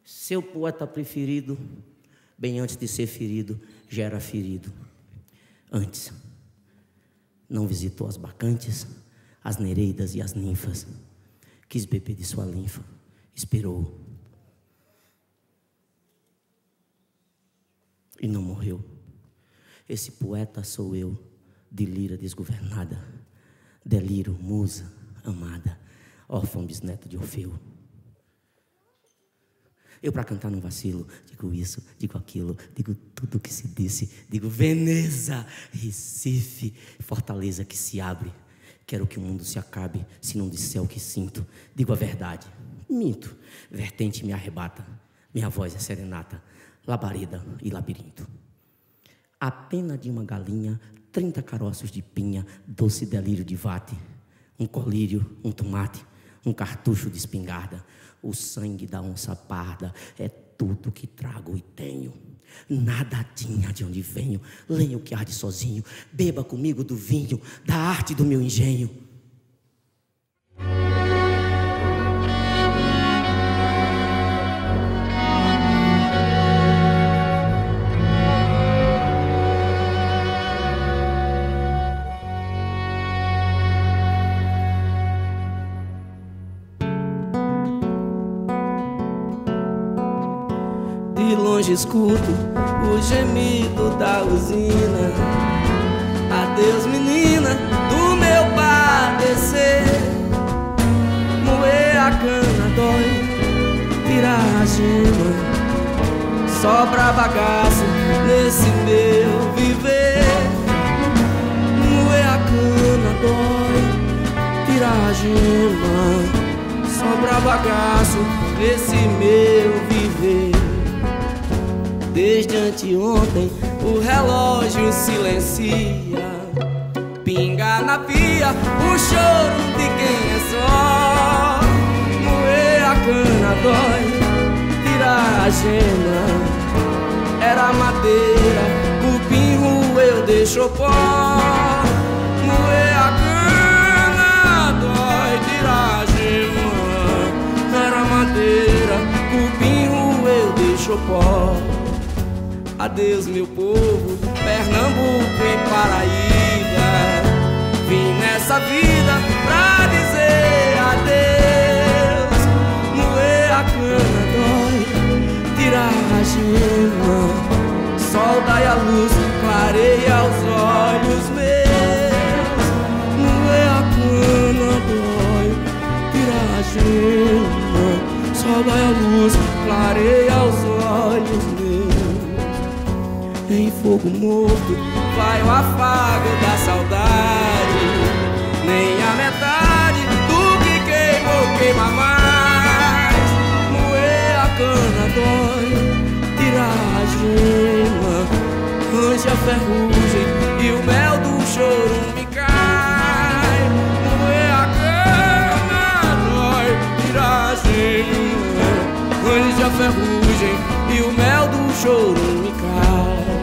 Seu poeta preferido, bem antes de ser ferido, já era ferido. Antes, não visitou as bacantes, as nereidas e as ninfas. Quis beber de sua linfa, esperou. E não morreu. Esse poeta sou eu, de lira desgovernada, delírio, musa, amada, órfão bisneto de Orfeu. Eu pra cantar não vacilo, digo isso, digo aquilo, digo tudo que se disse, digo Veneza, Recife, fortaleza que se abre. Quero que o mundo se acabe, se não disser o que sinto. Digo a verdade, minto, vertente me arrebata, minha voz é serenata, labareda e labirinto. A pena de uma galinha, 30 caroços de pinha, doce delírio de vate, um colírio, um tomate, um cartucho de espingarda, o sangue da onça parda é tudo que trago e tenho. Nada tinha de onde venho, lenho que arde sozinho, beba comigo do vinho, da arte do meu engenho. De longe escuto o gemido da usina. Adeus, menina, do meu padecer. Moer a cana dói, tirar a gema. Sobra bagaço nesse meu viver. Moer a cana dói, tirar a gema. Sobra bagaço nesse meu viver. Desde anteontem o relógio silencia, pinga na pia o choro de quem é só. Moer a cana dói, tirar a gema. Era madeira, o pinho eu deixo pó. Moer a cana dói, tirar a gema. Era madeira, o pinho eu deixo pó. Adeus, meu povo, Pernambuco e Paraíba. Vim nessa vida pra dizer adeus. Moer a cana dói, tirar a gema. Sol dai a luz, clareia os olhos meus. Moer a cana dói, tirar a gema. Sol dai a luz, clareia os olhos meus. Em fogo morto vai o afago da saudade. Nem a metade do que queimou queima mais. Moer a cana dói, tirar a gema. Range a ferrugem e o mel do chorume cai. Moer a cana dói, tirar a gema. Range a ferrugem e o mel do chorume cai.